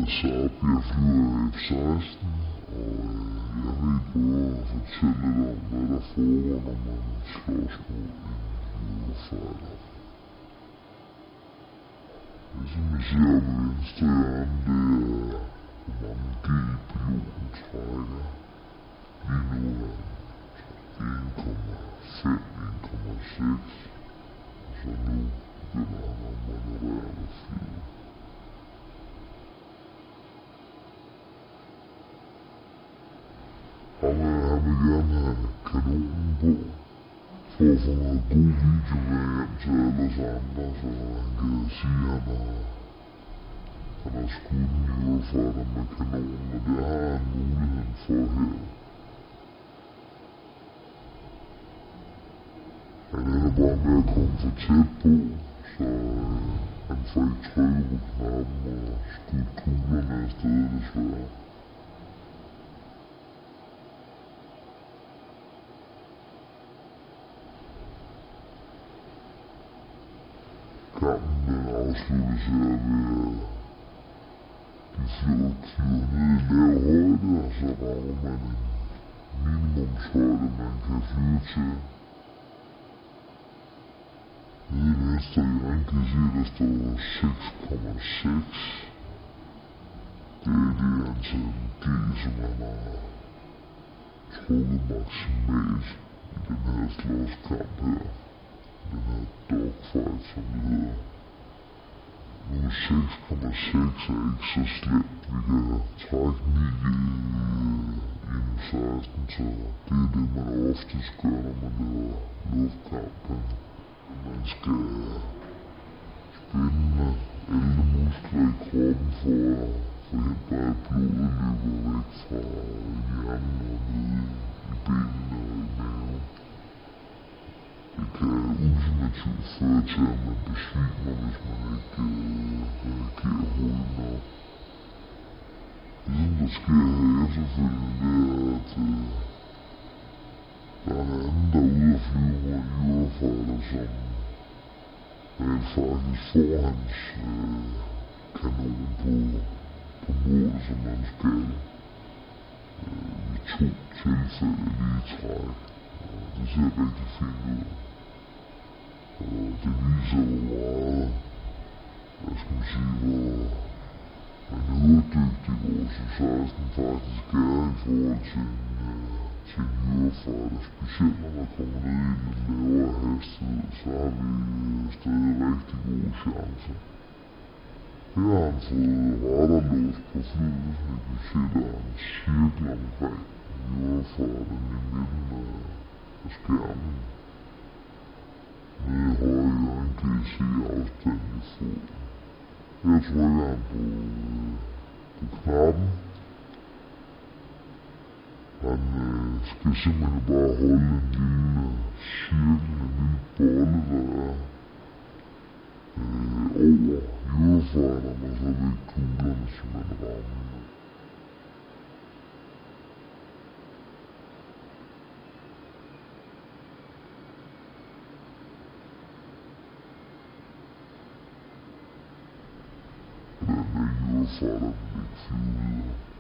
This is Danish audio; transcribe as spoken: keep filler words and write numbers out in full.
hedder Saab. Jeg flyver F seksten, og øh, jeg vil prøve at fortælle lidt om, hvad der foregår, når man slås mod en Eurofighter. Det som I ser på venstre hjørne, det er hvor mange G piloten trækker. Lige nu er en komma fem, en komma seks, og så nu begynder han at manøvrere med flyet. Han vil, han vil gerne have kanonen på, for at få noget god video med hjem til alle os andre, så han kan sige, at han har, han har skudt en Eurofighter med kanonen, og det har han muligheden for her. Han ender bare med at komme for tæt på, så øh, han får ikke trykket på knappen og skudt kuglerne afsted, desværre. Kampen den afsluttes her ved, at de flyver flyver ned i lav højde, og så rammer man en minimumshøjde, man kan flyve til. Nede i venstre hjørne kan I se, der står seks komma seks. Det er det antal G, som man har trukket maksimalt i den her slåskamp her. Den her dogfight, som det hedder. Nu seks komma seks er ikke så slemt. Vi kan trække ni G i en seksten, så det er det, man oftest gør, når man laver luftkampen. Man skal spænde alle muskler i kroppen for at forhindre, at blodet løber væk fra hjernen og ned i benene og i maven. Det kan ultimativt føre til, at man besvimer, hvis man ikke øh, reagerer hurtigt nok. Det som der sker her efterfølgende, det er, at øh, der er en anden, der er ude at flyve mod en Eurofighter, som rent faktisk får hans øh, kanon på, på målet, som man skal. Øh, I to tilfælde lige i træk. Og det ser rigtig fint ud. Og det viser hvor meget, hvad skal man sige, hvor manøvredygtig vores F seksten faktisk er i forhold til en, øh, til en Eurofighter. Specielt når man kommer ned i en lavere hastighed, så har vi øh, stadig rigtig gode chancer. Her har han fået radarlås på flyet, så I kan se, der er en cirkel omkring Eurofighteren i midten af, af skærmen. Nede i højre hjørne kan I se afstanden i foden. Her trykker han på, øh, på knappen. Han øh, skal simpelthen bare holde en lille cirkel, en lille bolle, der er øh, over Eurofighteren, og så vil kuglerne simpelthen ramme. Den der Eurofighter vil ikke flyve videre.